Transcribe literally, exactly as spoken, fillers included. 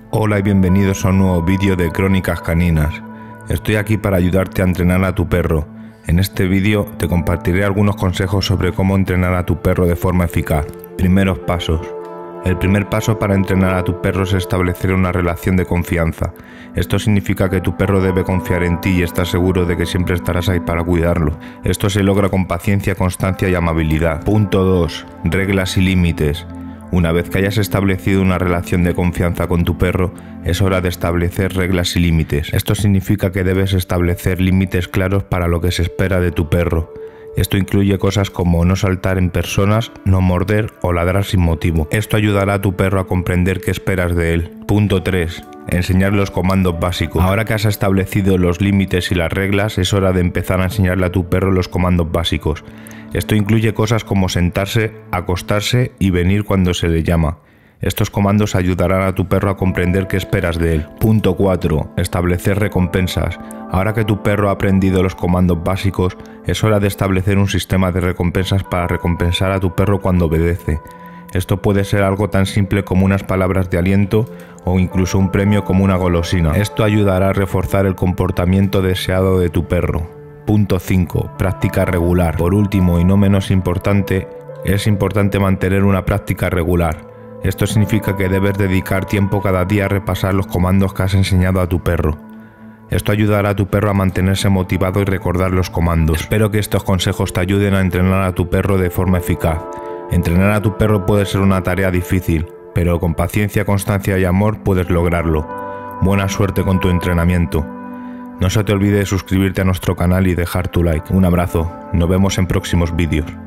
Hola y bienvenidos a un nuevo vídeo de Crónicas Caninas. Estoy aquí para ayudarte a entrenar a tu perro. En este vídeo te compartiré algunos consejos sobre cómo entrenar a tu perro de forma eficaz. Primeros pasos. El primer paso para entrenar a tu perro es establecer una relación de confianza. Esto significa que tu perro debe confiar en ti y estar seguro de que siempre estarás ahí para cuidarlo. Esto se logra con paciencia, constancia y amabilidad. Punto dos. Reglas y límites. Una vez que hayas establecido una relación de confianza con tu perro, es hora de establecer reglas y límites. Esto significa que debes establecer límites claros para lo que se espera de tu perro. Esto incluye cosas como no saltar en personas, no morder o ladrar sin motivo. Esto ayudará a tu perro a comprender qué esperas de él. Punto tres. Enseñar los comandos básicos. Ahora que has establecido los límites y las reglas, es hora de empezar a enseñarle a tu perro los comandos básicos. Esto incluye cosas como sentarse, acostarse y venir cuando se le llama. Estos comandos ayudarán a tu perro a comprender qué esperas de él. Punto cuatro. Establecer recompensas. Ahora que tu perro ha aprendido los comandos básicos, es hora de establecer un sistema de recompensas para recompensar a tu perro cuando obedece. Esto puede ser algo tan simple como unas palabras de aliento o incluso un premio como una golosina. Esto ayudará a reforzar el comportamiento deseado de tu perro. Punto cinco. Práctica regular. Por último y no menos importante, es importante mantener una práctica regular. Esto significa que debes dedicar tiempo cada día a repasar los comandos que has enseñado a tu perro. Esto ayudará a tu perro a mantenerse motivado y recordar los comandos. Espero que estos consejos te ayuden a entrenar a tu perro de forma eficaz. Entrenar a tu perro puede ser una tarea difícil, pero con paciencia, constancia y amor puedes lograrlo. Buena suerte con tu entrenamiento. No se te olvide de suscribirte a nuestro canal y dejar tu like. Un abrazo, nos vemos en próximos vídeos.